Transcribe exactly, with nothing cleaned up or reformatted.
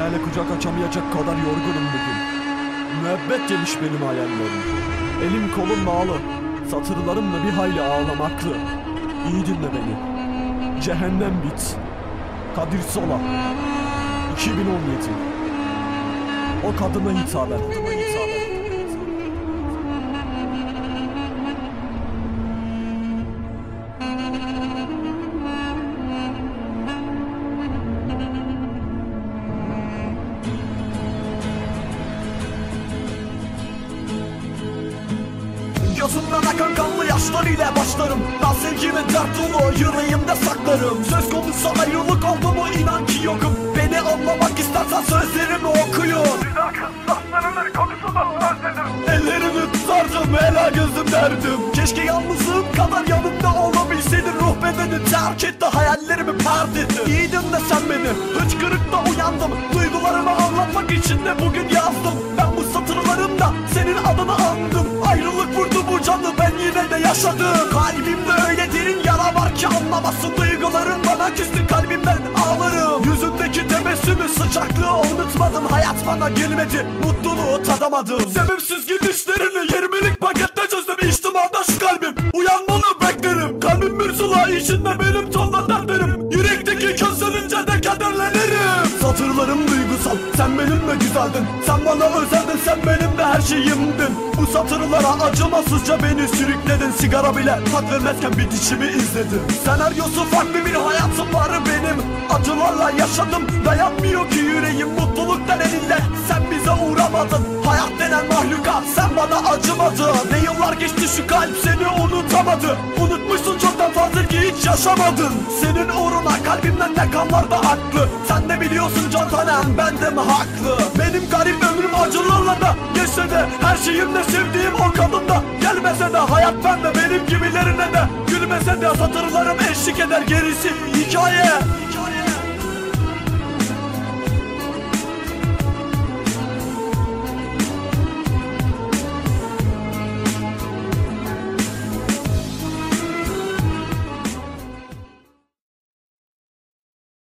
hayale kucak açamayacak kadar yorgunum bugün. Müebbet yemiş benim hayallerim. Elim kolum bağlı, satırlarımla bir hayli ağlamaklı. İyi dinle beni. Cehennem bit. Kadir Sola. iki bin on yedi. O kadına hitaben. Gözümden akan kanlı yaşlarıyla başlarım. Ben sevgimi dert dolu yüreğimde saklarım. Söz konusu ayrılık oldu mu inan ki yokum. Beni anlamak istersen sözlerimi okuyun. Laflarının konusunu özledim. Ellerimi tutardım ela gözüm derdim. Keşke yalnızlığım kadar yanımda olabilseydin. Ruh bedeni terk etti, hayallerimi pert etti. İyiydin de sen beni, hıçkırıkta uyandım. Duygularımı anlatmak için de bugün yazdım. Ben bu satırlarımda senin adını andım. Ayrılık vurdu bu canı, ben yine de yaşadım. Kalbimde öyle derin yara var ki anlamazsın. Duyguların bana küstü, kalbimden ağlarım. Yüzündeki tebessümü, sıcaklığı unutmadım. Hayat bana gelmedi, mutluluğu tadamadım. Sebepsiz gidişlerini yirmilik pakette çözdüm. İçtim adaş kalbim, uyanmanı beklerim. Kalbim bir sula içinde benim tonla dertlerim. Yürekteki közlenince de kederlenirim. Satırlarım duygusal, sen benimle güzeldin. Sen bana özeldin, sen benim de her şeyimdin. Bu satırlara acımasızca beni sürükledin. Sigara bile tat vermezken bitişimi izledim. Senaryosu farklı bir hayatım var benim. Acılarla yaşadım, dayanmıyor ki yüreğim mutluluktan elinde. Sen bize uğramadın, hayat denen mahlukat sen bana acımadın. Ne yıllar geçti şu kalp seni unutamadı. Unutmuşsun çoktan fazla ki hiç yaşamadın. Senin uğruna kalbimden ne kanlar da haklı. Sen de biliyorsun can tanem, ben de mi haklı? Benim garip ömrüm acılarla da geçse de her şeyimde sevdiğim o kadında. Gelmese de hayat bende benim gibilerine de. Gülmese de satırlarım eşlik eder, gerisi hikaye.